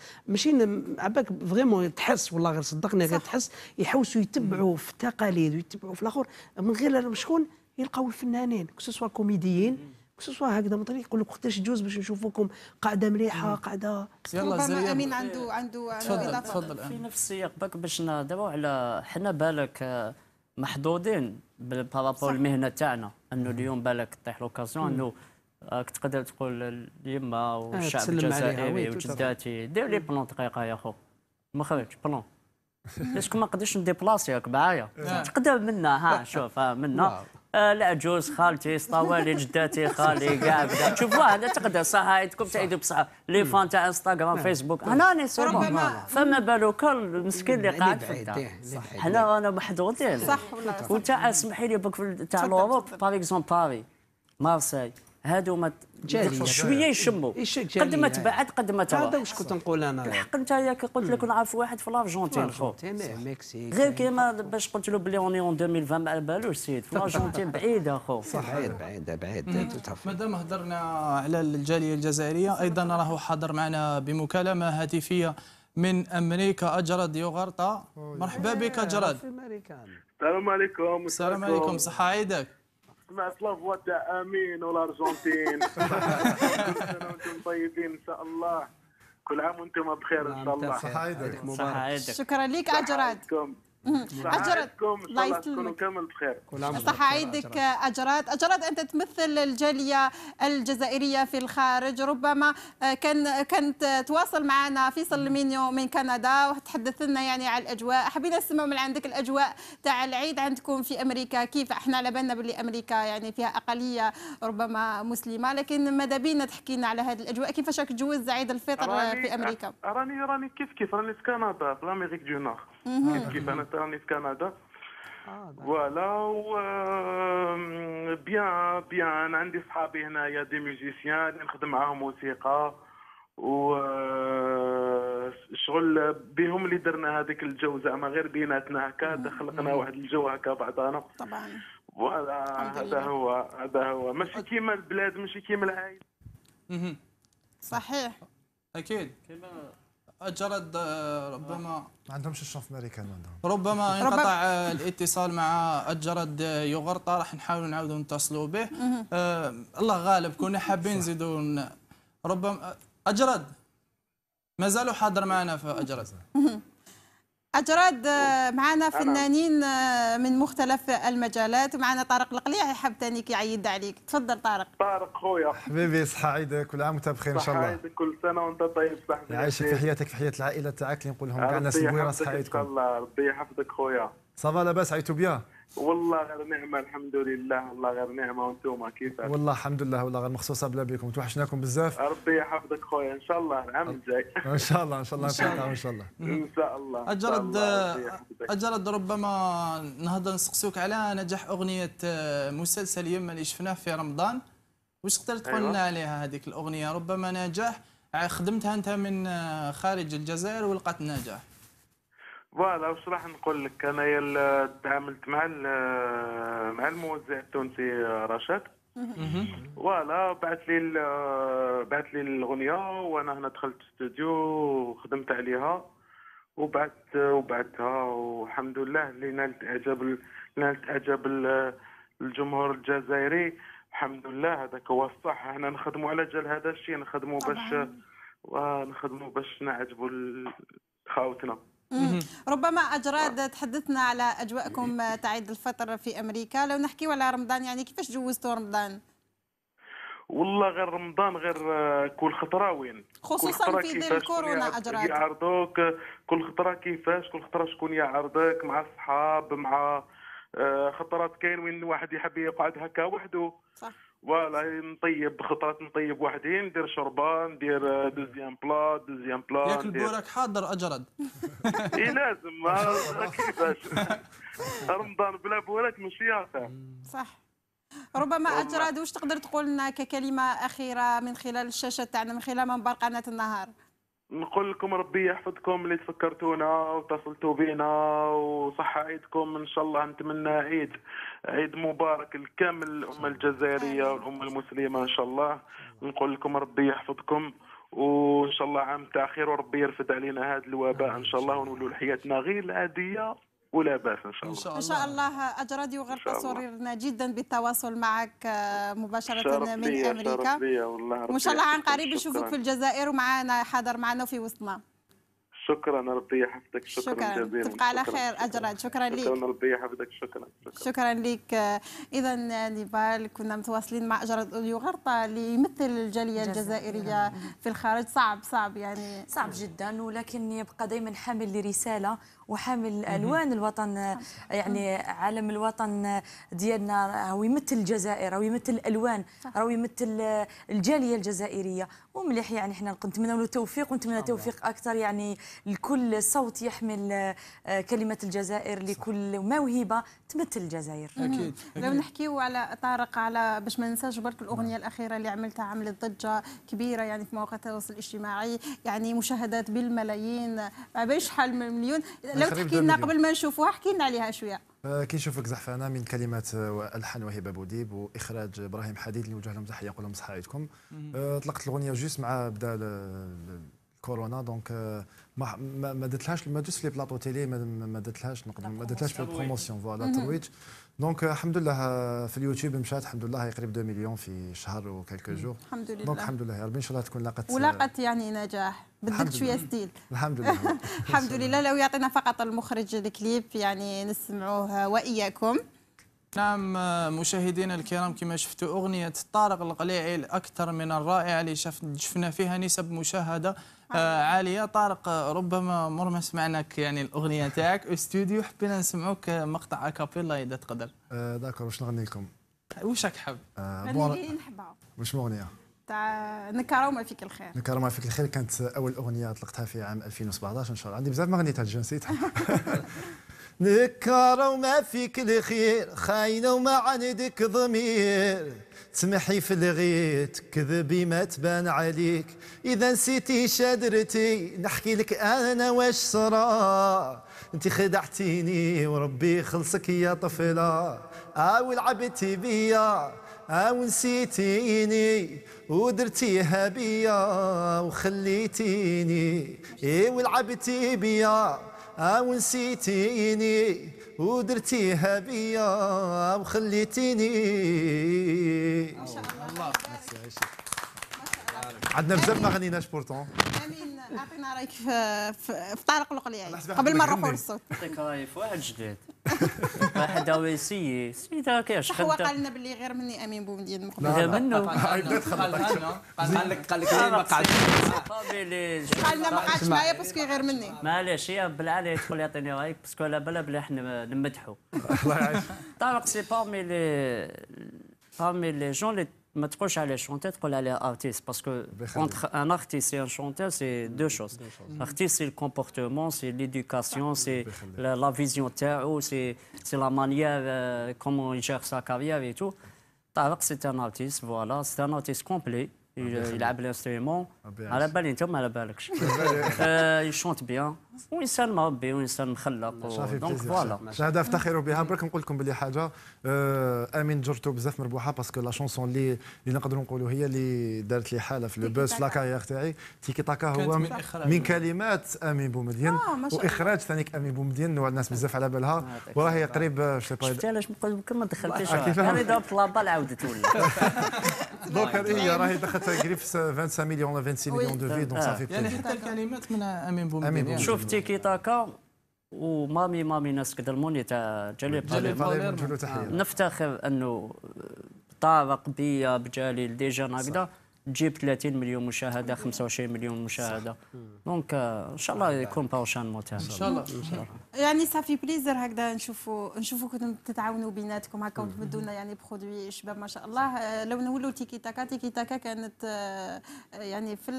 ماشي عبالك فريمون تحس والله غير صدقني غير تحس يحوسوا يتبعوا في التقاليد ويتبعوا في الاخر من غير شكون يلقاو الفنانين كسوا كوميديين كسوا هكذا مثلا يقول لك وقتاش تجوز باش نشوفوكم قاعده مليحه قاعده. يلا زرياب امين عنده عنده اضافه. تفضل في نفس السياق باك باش نهضروا على حنا بالك محظوظين بارابور المهنه تاعنا، انه اليوم بالك طيح لوكازيون انه تقدر تقول اليما والشعب الجزائري وجداتي دير لي بلون دقيقه يا خو مخرج بلون ليش ما نقدرش نديبلاسيك معايا تقدر منا ها شوف ها منا العجوز خالتي سطوالي جداتي خالي كاع بدا شوفوا هذا تقدر صحايتكم تعيدوا بصح لي فان تاع انستغرام فيسبوك انا راني سيربون فما بالك المسكين اللي قاعد في الدار. حنا رانا محظوظين صح والله. وتاع اسمحي لي بك تاع لوروب باغ اكزومبل باري مارساي هادو ما شويه يشموا قد ما تبعد قد ما تروح. هذا واش كنت نقول انا الحق انت ياك قلت لك نعرف واحد في الارجنتين خو مكسيك غير كيما باش قلت له بلي اوني اون ألفين وعشرين ما على بالوش سيد في الارجنتين بعيده خو صح بعيده بعيده. مادام هضرنا على الجاليه الجزائريه ايضا راهو حاضر معنا بمكالمه هاتفيه من امريكا اجرد يوغرطا. مرحبا بك اجرد. السلام عليكم. السلام عليكم صحه عيدك. سمعت لافوا تاع امين والارجنتين. كل سنه وانتم طيبين ان شاء الله، كل عام وانتم بخير ان شاء الله. صحه عيدك مبارك. شكرا لك اجراد. أجرد الله يسلمك كامل بخير. صحة عيدك أجراد. أجراد أنت تمثل الجالية الجزائرية في الخارج، ربما كان كنت تواصل معنا فيصل المينيو من كندا وتحدث لنا يعني على الأجواء. حبينا نسمع من عندك الأجواء تاع العيد عندكم في أمريكا كيف. احنا على بالنا باللي أمريكا يعني فيها أقلية ربما مسلمة، لكن ماذا بينا تحكي لنا على هذه الأجواء كيفاش راك تجوز عيد الفطر في أمريكا؟ راني راني كيف كيف راني في كندا في الأمريك دو نور. كيف كيف انا راني في كندا فوالا و بيان بيان انا عندي صحابي هنايا دي ميوزيسيان اللي نخدم معاهم موسيقى و شغل بهم اللي درنا هذيك الجو زعما غير بيناتنا هكا خلقنا واحد الجو هكا بعضنا طبعا فوالا هذا هو هذا هو ماشي كيما البلاد ماشي كيما العائله. صحيح اكيد. أجرد ربما ما عندهمش الشوف امريكان عندهم ربما انقطع الاتصال مع أجرد يوغرطا، راح نحاول نعاودوا نتصلوا به. آه الله غالب كنا حابين نزيدوا ربما أجرد ما زالوا حاضر معنا في أجرد. أجراد معنا فنانين من مختلف المجالات ومعنا طارق القليع يحب ثاني يعيد عليك. تفضل طارق. طارق خويا حبيبي صحة عيدك كل عام وانت بخير ان شاء الله. صحة عيدك كل سنة وانت طيب صاحبي. يعيشك في حياتك في حياة العائلة تاعك اللي نقول لهم كاع الناس البويرة صحة عيدكم. ان شاء الله ربي يحفظك خويا. صافا لاباس عيطوا بيان؟ والله غير نعمة الحمد لله والله غير نعمة وانتم كيفاش؟ والله الحمد لله والله غير مخصوصة بلا بكم توحشناكم بزاف. ربي يحفظك خويا ان شاء الله العام الجاي. ان شاء الله ان شاء الله نتلاقاو ان شاء الله. ان شاء الله. أجرد أجرد ربما نهضر نسقسوك على نجاح أغنية مسلسل يما اللي شفناه في رمضان، واش تقدر تقول لنا عليها هذيك الأغنية؟ ربما نجاح خدمتها أنت من خارج الجزائر ولقات نجاح. فوالا واش راح نقول لك، انايا تعاملت مع مع الموزع التونسي رشاد فوالا بعث لي ال- بعث لي الاغنيه وانا هنا دخلت الاستوديو وخدمت عليها وبعث وبعثها والحمد لله اللي نالت اعجاب ال- نالت اعجاب ال- الجمهور الجزائري. الحمد لله هذاك هو الصح. احنا نخدموا على جال هذا الشيء، نخدموا باش ونخدموا باش نعجبوا ال- خاوتنا. مم. ربما أجراد تحدثنا على أجواءكم تاع عيد الفطر في أمريكا. لو نحكيو على رمضان، يعني كيفاش جوزتوا رمضان؟ والله غير رمضان غير آه، كل خطره وين خصوصا كل خطرة في ظل كيفاش كورونا شكون أجراد. يعرضوك، كل خطره كيفاش كل خطره شكون يعرضك مع الصحاب مع آه، خطرات كاين وين واحد يحب يقعد هكا وحده. صح. فوالا نطيب خطرات نطيب وحدين، ندير شربه، ندير آه، دوزيام بلا دوزيام بلا ياكل ندير- بورك حاضر اجرد. اي لازم ما كيفاش رمضان بلا بوراك ماشي ياسر. صح. ربما أجراد واش تقدر تقول لنا ككلمة أخيرة من خلال الشاشة تاعنا، من خلال منبر قناة النهار؟ نقول لكم ربي يحفظكم اللي تفكرتونا واتصلتوا بينا وصحة عيدكم ان شاء الله. نتمنى عيد عيد مبارك لكامل الأمة الجزائرية والأمة المسلمة ان شاء الله. نقول لكم ربي يحفظكم وان شاء الله عام تاع خير وربي يرفد علينا هذا الوباء ان شاء الله ونولوا لحياتنا غير العادية ولا باس ان شاء الله. ان شاء إن الله. شاء الله أجراد يغرق سرورنا جدا بالتواصل معك آه، مباشرة شرف من ليا أمريكا. شرف ليا والله. وإن شاء الله عن ربي قريب يحفظكم. نشوفك في الجزائر ومعنا حاضر معنا وفي وسطنا. شكرا ربي يحفظك. شكرا, شكرا، جزيلا. تبقى على شكراً. خير أجراد. شكرا لك. شكرا ربي يحفظك. شكرا شكرا, شكرا لك. إذا نيفال كنا متواصلين مع أجراد يغرطة اللي يمثل الجالية الجزائرية في الخارج. صعب صعب يعني صعب جدا، ولكن يبقى دائما حامل لرساله وحامل الوان الوطن، يعني علم الوطن ديالنا هو يمثل الجزائر، هو يمثل الالوان، هو يمثل الجاليه الجزائريه. ومليح يعني احنا نتمنى له التوفيق ونتمنى توفيق اكثر يعني لكل صوت يحمل كلمه الجزائر، لكل موهبه تمثل الجزائر. اكيد. لو نحكيو على طارق، على باش ما ننساش برك الاغنيه الاخيره اللي عملتها، عملت ضجه كبيره يعني في مواقع التواصل الاجتماعي، يعني مشاهدات بالملايين، بشحال من مليون. لو تحكي لنا قبل ما نشوفوها، احكي لنا عليها شويه. آه، كي نشوفك زعفانه من كلمات والحان وهبه بوديب واخراج ابراهيم حديد اللي وجه لهم تحيه نقول لهم صحه عيدكم. آه، طلقت الاغنيه جوست مع بدا ال- ال- الكورونا، دونك آه، ما ما ما درتلهاش ما درتش في بلاطو تيلي، ما ما درتلهاش نقدر ما درتلهاش في البروموسيون فوالا الترويج. دونك آه، الحمد لله آه، في اليوتيوب مشات الحمد لله هي قريب اثنين مليون في شهر وكالكو جور. الحمد لله. دونك الحمد لله يا ربي ان شاء الله تكون لاقت ولاقت يعني نجاح، بدلت الحمد شويه لله. ستيل. الحمد لله. الحمد لله. لو يعطينا فقط المخرج الكليب يعني نسمعوه واياكم. نعم مشاهدينا الكرام، كما شفتوا أغنية طارق القليعي الأكثر من الرائعة اللي شف- شفنا فيها نسب مشاهدة آه عالية. طارق آه، ربما مر ما سمعناك يعني الأغنية تاعك استوديو، حبينا نسمعوك مقطع أكابيلا إذا تقدر. آه، داكور واش نغني لكم؟ واش راك حاب؟ آه، غني بون لي نحبها واش اغنيه؟ تاع نكره وما فيك الخير. نكرم ما فيك الخير كانت اول اغنيه طلقتها في عام ألفين وسبعطاش ان شاء الله. عندي بزاف ما غنيتها الجو نسيتها. نكره وما فيك الخير، خاينه وما عندك ضمير، تسمحي في الغيت كذبي ما تبان عليك، اذا نسيتي شادرتي نحكي لك انا واش صرا، انت خدعتيني وربي خلصك يا طفله، او لعبتي بيا او نسيتيني ودرتيها بيا وخليتيني، ايه ولعبتي بيا او نسيتيني ودرتيها بيا وخليتيني. ما شاء الله. عندنا بزاف ما غنيناش بورتون. امين، اعطينا رايك في, في, في طارق القليعي قبل ما نروحوا للصوت. نعطيك راي في واحد جديد. واحد هو يسيي سيدي هكا هو شخدم. قال لنا باللي غير مني امين بومدين من قبل. لا منه. قال لك قال لك ما قعدش. قال لنا ما قعدش معايا باسكو غير مني. معليش هي بالعاده يدخل يعطيني رايك باسكو على بالها بلي احنا نمدحوا. الله يعيش. طارق سي بارمي لي بارمي لي جون اللي ما تقولش عليه شونتور تقول عليه ارتيست باسكو entre un artiste et un chanteur c'est deux choses. L'artiste c'est le comportement, c'est l'éducation, c'est la, la vision تاعو, c'est c'est la manière euh, comment il gère sa carrière et tout. طارق c'est un artiste, voilà, c'est un artiste complet. Il, il a l'instrument. على بالي انت ما على بالكش. Il chante bien. وانسان مربي وانسان مخلق دونك فوالا. شهاده افتخروا بها. برك نقول لكم بلي حاجه امين جرتو بزاف مربوحه باسكو لا شونسون اللي اللي نقدروا نقولوا هي اللي دارت لي حاله في البوز في لاكارير تاعي. تيكي تاكا هو من, من كلمات امين بومدين آه واخراج ثاني امين بومدين نوع الناس بزاف على بالها وراهي قريب شي با. شفت علاش نقول لك ما دخلتيش انا ضربت لابال عاودت ولا دونك هي راهي دخلت قريب خمسة وعشرين مليون ولا خمسة وعشرين مليون دو في دونك صافي. يعني حتى الكلمات من امين بومدين. شوف تيكي تاكا ومامي مامي ناس كذا الموني تاع جالي باليرمو. نفتخر انه طارق بيا بجليل ديجا هكذا تجيب ثلاثين مليون مشاهده خمسة وعشرين مليون مشاهده دونك ان شاء الله يكون بروشان تاعنا ان شاء الله. يعني صافي بليزر هكذا نشوفوا نشوفوا كنتم تتعاونوا بيناتكم هكا وتبدوا لنا يعني برودوي شباب ما شاء الله. لو نولوا تيكي تاكا تيكي تاكا كانت يعني في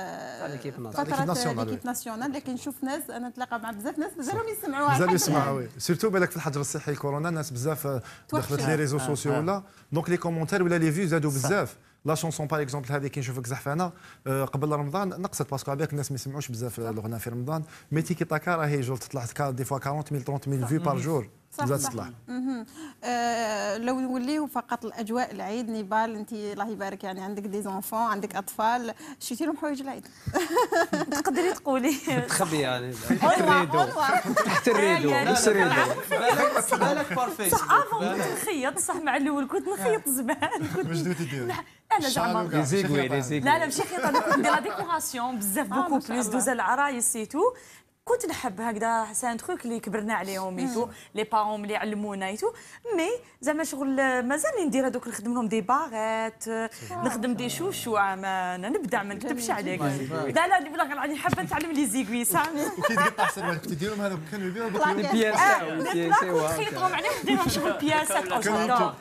فتره ليكيب ناسيونال لكن نشوف ناس انا نتلاقى مع بزاف ناس مازالهم يسمعوها مازالوا يسمعوا وي سيرتو بالك في الحجر الصحي كورونا الناس بزاف دخلت لي ريزو سوسيو ولا دونك لي كومونتير ولا لي فيو زادوا بزاف. لا شونسون باغ اكزومبل هذه كي نشوفك زحفانه قبل رمضان نقصت باسكو على بالك الناس ما يسمعوش بزاف الغناء في رمضان. مي تيكي تاكا راهي جول تطلع دي فوا أربعين ميل ثلاثين ميل فيو بار جور زاد تطلع. آه لو نوليو فقط الاجواء العيد نيبال انت الله يبارك يعني عندك دي زونفون عندك اطفال شريتي لهم حوايج العيد تقدري تقولي تخبي يعني تحت الريدو تحت الريدو نفس الريدو بالك بالك بارفي صح افون كنت نخيط صح مع الاول كنت نخيط زمان كنت واش دوتي دير انا زعما لي زيغوي لي زيغوي لا لا ماشي خيط انا كنت ندير لا ديكوراسيون بزاف بوكو بليس دوز العرايس سيتو كنت نحب هكذا سان تروك اللي كبرنا عليهم ايتو لي بارون اللي علمونا ايتو مي زعما شغل مازال ندير هذوك نخدم لهم دي باغيت نخدم دي شوشوع ما نبدع ما نكتبش عليك لا لا والله راني حابه نتعلم لي زيغوي سامي وكي تقطع سروال كنت ديرهم هذوك كانوا يبيعوا بياسه بياسه نخيطهم عليه نديرهم شغل بياسات او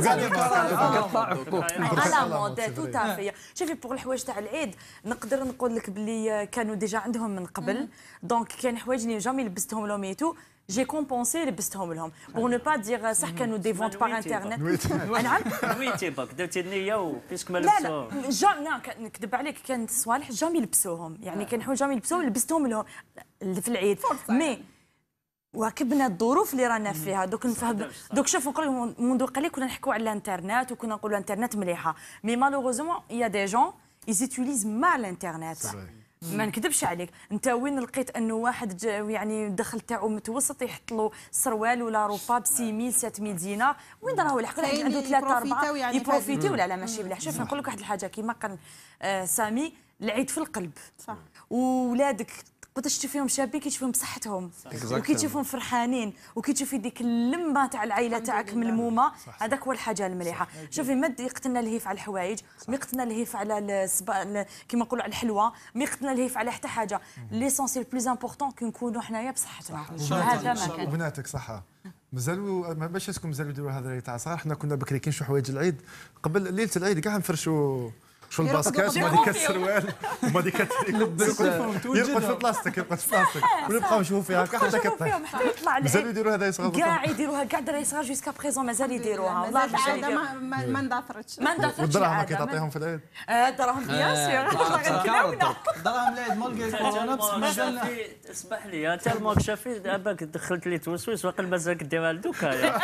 على مود تو تافي. شوفي بوغ الحوايج تاع العيد نقدر نقول لك بلي كانوا ديجا عندهم من قبل دونك كان حوايج اللي جامي لبستهم لهم ايتو جي كومبونسي لبستهم لهم بوغ نو با دير صح كانوا دي فونت باغ انترنت. نعم نويتي باك درتي النيه وبيسك ما لا لا جامي نكذب عليك كانت صوالح جامي لبسوهم يعني كان حوايج جامي لبسوهم لبستهم لهم في العيد مي واكبنا الظروف اللي رانا فيها دوك نفهم دوك شوفوا نقول منذ قليل كنا نحكوا على الانترنت وكنا نقولوا الانترنت مليحه مي مالوغوزمون يا دي جون يزيتيليز مع الانترنت ما نكذبش عليك انت وين لقيت انه واحد يعني دخل تاعو متوسط يحط له سروال ولا روبا ب ستة آلاف سبعة آلاف دينار وين راهو الحق عنده ثلاثه اربعه يبروفيتي ولا لا ماشي بلا شوف نقول لك واحد الحاجه كيما قال آه سامي العيد في القلب صح وولادك تقدر تشوف فيهم شابين كي تشوفهم بصحتهم وكي تشوفهم فرحانين وكي تشوفي ديك اللمه تاع العائله تاعك ملمومه هذاك هو الحاجه المليحه. شوفي ما يقتلنا الهيف على الحوايج ما يقتلنا الهيف على السبا كيما نقولوا على الحلوه ما يقتلنا الهيف على حتى حاجه ليسونسيال بلوز امبورطون كي نكونوا حنايا بصحتنا هذا ما كان وبناتك صحه مازالوا باش اسكم مازالوا يديروا هذا تاع صغار. حنا كنا بكري كي نشوفوا حوايج العيد قبل ليله العيد كاع نفرشوا شو الباسكات وما ديك السروال وما ديك يلبس يرقد في بلاستيك يرقد في بلاستيك ونبقاو نشوفوا فيها كاع حتى كطيح حتى يطلع مازالوا يديروا هذا يصغر كاع يديروها كاع دراري صغار جوسكا بريزون مازال يديروها والله العاده ما اندثرتش ما اندثرتش والدراهم كي تعطيهم في العيد الدراهم بيان سور دراهم العيد مالقى الكورونا بصح مازال اسمح لي تالموك شافي دابا دخلت لي توسوس وقال مازال كديرها لدوكا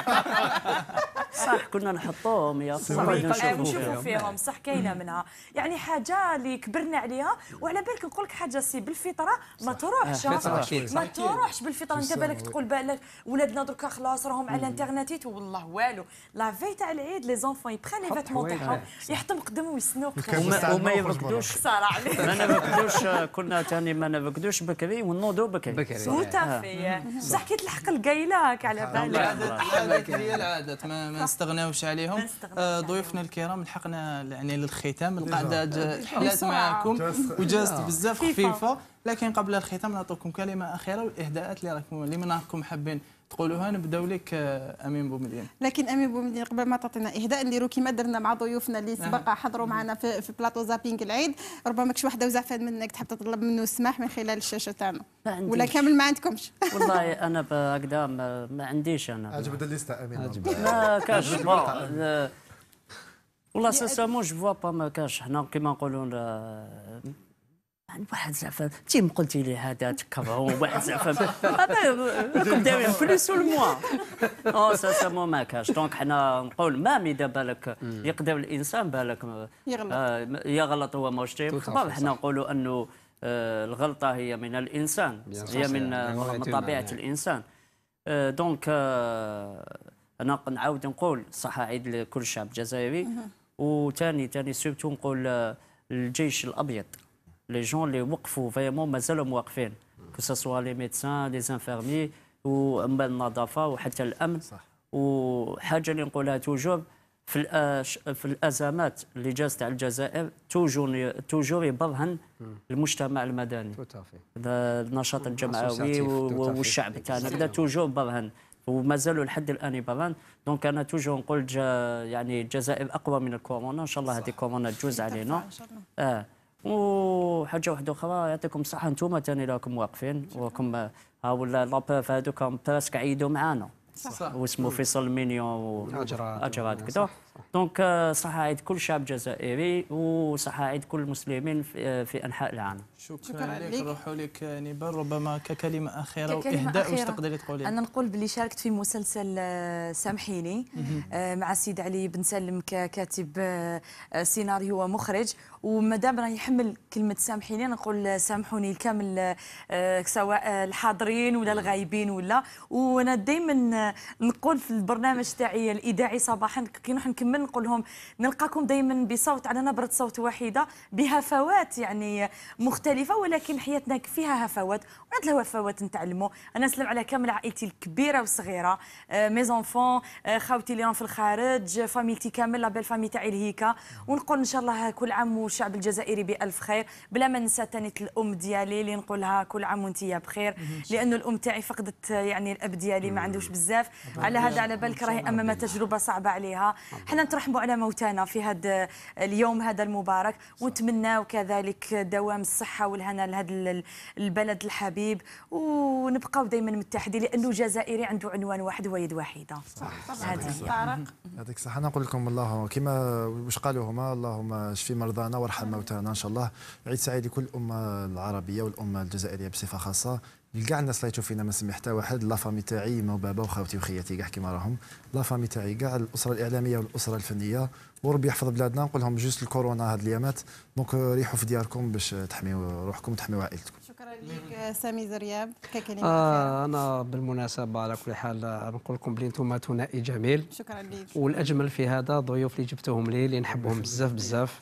صح كنا نحطوهم يا صح نشوفوا فيهم صح كاينه منها يعني حاجه اللي كبرنا عليها وعلى بالك نقول لك حاجه سي بالفطره ما تروحش ما تروحش بالفطره انت بالك تقول بالك ولادنا دركا خلاص راهم على الانترنت والله والو لا في تاع العيد لي زونفون يبخان لي فاتمون تاعهم يحطهم قدامهم ويسنوك وما يرقدوش ما نرقدوش كنا ثاني ما نرقدوش بكري ونوضوا بكري تو تافي بصح كي تلحق القايلاك على بالك هي العادات ما نستغناوش عليهم. ضيوفنا الكرام لحقنا يعني للختام القعده حلات معكم وجازت بزاف خفيفه لكن قبل الختام نعطيكم كلمه اخيره والاهداءات اللي راكم اللي منكم حابين تقولوها. نبداو لك امين بومدين. لكن امين بومدين قبل ما تعطينا اهداء نديروا كيما درنا مع ضيوفنا اللي سبق حضروا معنا في, في بلاطو زابينغ العيد ربما كش وحده وزعفان منك تحب تطلب منه السماح من خلال الشاشه تاعنا ولا كامل ما عندكمش؟ والله انا هكذا ما, ما عنديش انا عجبت الليسته امين ما كاش والله سيسامون جو فوا با ما كاش حنا كيما نقولوا واحد زعفان تيم قلتي لي هذا تكرهوا واحد زعفان راكم دايرين فلوس والموا او سا سا مو ما كاش دونك حنا نقول مامي دابا بالك يقدر الانسان بالك يغلط يغلط هو ماهوش خبر حنا نقولوا انه الغلطه هي من الانسان هي من من طبيعه الانسان دونك انا نعاود نقول صحه عيد لكل الشعب الجزائري وثاني ثاني سورتو نقول الجيش الابيض لي جون اللي وقفوا فريمون مازالوا واقفين كو سوا لي ميدسان لي انفيرمي وعمال النظافه وحتى الامن صح. وحاجه اللي نقولها توجور في في الازمات اللي جازت على الجزائر توجور توجور يبرهن المجتمع المدني النشاط الجمعوي والشعب تاعنا بدا توجور برهن ومازالوا لحد الان يبرهن دونك انا توجور نقول جا يعني الجزائر اقوى من الكورونا ان شاء الله هذه كورونا تجوز علينا اه وحاجه واحده اخرى يعطيكم الصحه انتم ثاني راكم واقفين وراكم ها ولا لابوف هذوك براسك عيدوا معانا صح واسمه فيصل مينيون واجراد كذا دونك صحه عيد كل شعب جزائري وصحه عيد كل المسلمين في, في انحاء العالم. شكرا لك نروحوا لك نبال ربما ككلمه اخيره واهداء واش تقدري تقولي؟ انا نقول باللي شاركت في مسلسل سامحيني مع السيد علي بن سلم ككاتب سيناريو ومخرج ومادام راه يحمل كلمه سامحيني نقول سامحوني الكامل سواء الحاضرين ولا الغايبين ولا وانا دائما نقول في البرنامج تاعي الاذاعي صباحا كي نروح نكمل نقول لهم نلقاكم دائما بصوت على نبره صوت واحده بهفوات يعني مختلفه ولكن حياتنا فيها هفوات وهاد الهفوات نتعلموا. انا نسلم على كامل عائلتي الكبيره والصغيره مي زونفون خاوتي اللي راهم في الخارج فاميلتي كامل لا بيل فامي تاعي الهيكا ونقول ان شاء الله كل عام والشعب الجزائري بالف خير بلا ما ننسى ثاني الام ديالي اللي نقولها كل عام وانت بخير لانه الام تاعي فقدت يعني الاب ديالي ما عندوش بزاف على هذا على بالك راهي امام تجربه صعبه عليها. حنا نترحموا على موتانا في هذا اليوم هذا المبارك ونتمناو كذلك دوام الصحه والهنا لهذا البلد الحبيب ونبقاو دائما متحدين لانه الجزائري عنده عنوان واحد ويد واحده. هذه طارق يعطيك الصحه. انا نقول لكم الله كما واش قالوا هما اللهم اشفي مرضانا وارحم موتانا ان شاء الله. عيد سعيد لكل الامه العربيه والامه الجزائريه بصفه خاصه لكاع الناس اللي تشوف فينا ما نسمي حتى واحد لا فامي تاعي ما وبابا وخاوتي وخياتي كاع كيما راهم لا فامي تاعي كاع الاسره الاعلاميه والاسره الفنيه وربي يحفظ بلادنا. نقول لهم جوست الكورونا هاد الايامات دونك ريحوا في دياركم باش تحميوا روحكم وتحميوا عائلتكم. شكرا لك سامي زرياب ككلمه آه انا بالمناسبه على كل حال نقول لكم بلي انتم ثنائي جميل شكرا لك والاجمل في هذا ضيوف اللي جبتوهم لي اللي نحبهم بزاف بزاف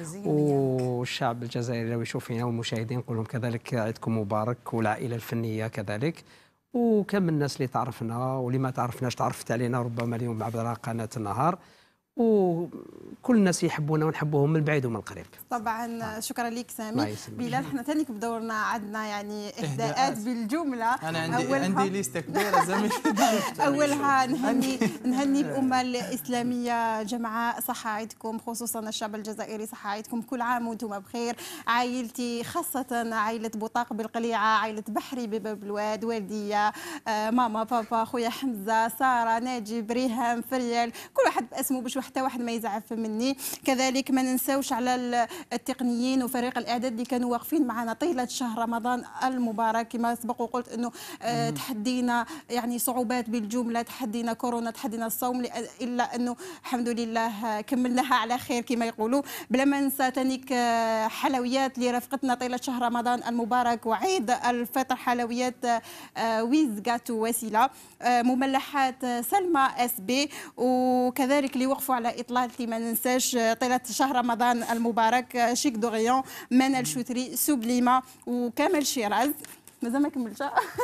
والشعب الجزائري لو يشوف فينا والمشاهدين نقول لهم كذلك عيدكم مبارك والعائله الفنيه كذلك وكم الناس اللي تعرفنا واللي ما تعرفناش تعرفت علينا ربما اليوم عبر قناه النهار وكل الناس يحبونا ونحبوهم من بعيد ومن قريب. طبعا شكرا لك سامي. بلال احنا ثاني بدورنا عندنا يعني اهداءات بالجمله. انا عندي عندي ليست كبيره زعما اولها نهني نهني الامه الاسلاميه جمعاء صحه عيدكم خصوصا الشعب الجزائري صحه عيدكم كل عام وانتم بخير. عائلتي خاصه عائله بوطاق بالقليعه عائله بحري بباب الواد والديا آه ماما بابا خويا حمزه ساره ناجي ريهام فريال كل واحد باسمه باش حتى واحد ما يزعف مني. كذلك ما ننساوش على التقنيين وفريق الاعداد اللي كانوا واقفين معنا طيله شهر رمضان المبارك كما سبق وقلت انه آه تحدينا يعني صعوبات بالجمله تحدينا كورونا تحدينا الصوم الا انه الحمد لله كملناها على خير كما يقولوا. بلا ما ننسى تانيك حلويات اللي رافقتنا طيله شهر رمضان المبارك وعيد الفطر حلويات آه ويز غاتو وسيله آه مملحات سلمى اس بي وكذلك اللي وقفوا على اطلالتي ما ننساش طيله شهر رمضان المبارك شيك دوريون منال شوتري سوبليما وكمال شيراز مازال ما كملتش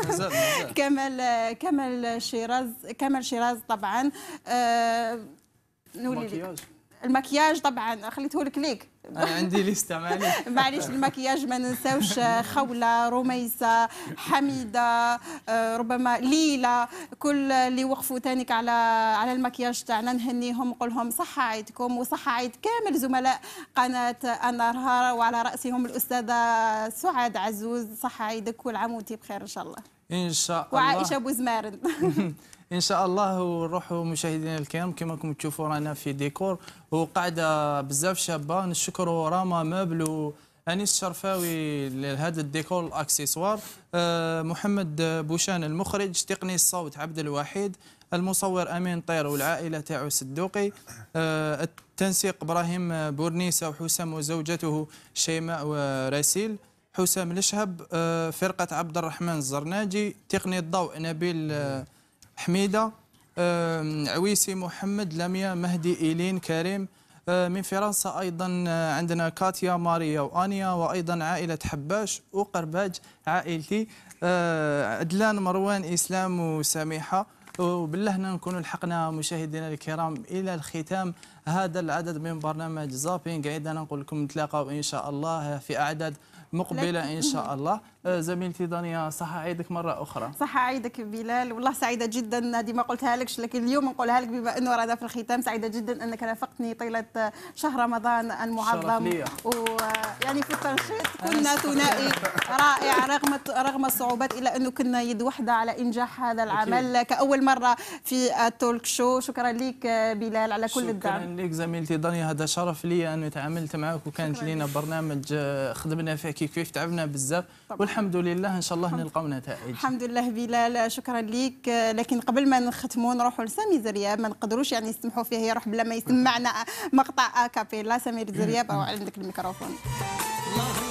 كمال كمال شيراز كمال شيراز طبعا آه نولي المكياج طبعا خليته لك ليك انا عندي لسته معليش معليش المكياج ما ننساوش خوله رميسه حميده ربما ليلى كل اللي وقفوا تانيك على على المكياج تاعنا نهنيهم نقول لهم صحه عيدكم وصحه عيد كامل زملاء قناه النهار وعلى راسهم الاستاذه سعاد عزوز صحه عيدك كل عام وانت بخير ان شاء الله ان شاء الله وعائشه بوزمارن ان شاء الله. ونروحوا مشاهدينا الكرام كما راكم تشوفوا رانا في ديكور وقاعده بزاف شابه نشكروا راما مبل انيس الشرفاوي لهذا الديكور الاكسسوار، آه، محمد بوشان المخرج، تقني الصوت عبد الوحيد، المصور امين طير والعائله تاعو صدوقي، آه، التنسيق ابراهيم بورنيسه وحسام وزوجته شيماء وراسيل، حسام الشهب، آه، فرقه عبد الرحمن الزرناجي، تقني الضوء نبيل آه، حميده، آه، عويسي محمد، لميا مهدي، إيلين كريم. آه، من فرنسا ايضا آه، عندنا كاتيا ماريا وانيا، وايضا عائله حباش وقرباج عائلتي، آه، عدلان مروان اسلام وسميحه. وبالله هنا نكون لحقنا مشاهدينا الكرام الى الختام هذا العدد من برنامج زابينغ. عيدنا نقول لكم نتلاقاو ان شاء الله في اعداد مقبله ان شاء الله. زميلتي دنيا صحة عيدك مرة أخرى. صحة عيدك بلال، والله سعيدة جدا، ديما قلتها لكش لكن اليوم نقولها لك بما أنه رانا في الختام. سعيدة جدا أنك رافقتني طيلة شهر رمضان المعظم، ويعني في التنشيط كنا ثنائي رائع رغم رغم الصعوبات، إلا أنه كنا يد واحدة على إنجاح هذا العمل أكيد. كأول مرة في التولك شو. شكرا لك بلال على كل الدعم. شكرا لك زميلتي دنيا، هذا شرف لي أنه تعاملت معك، وكانت لنا برنامج خدمنا فيه كيف كيف تعبنا بزاف، والحمد لله ان شاء الله نلقاو نتائج. الحمد لله بلال، شكرا ليك. لكن قبل ما نختموا نروحوا لسامي زرياب، ما نقدروش يعني نسمحوا فيه يروح بلا ما يسمعنا مقطع اكابيلا. سمير زرياب عندك الميكروفون.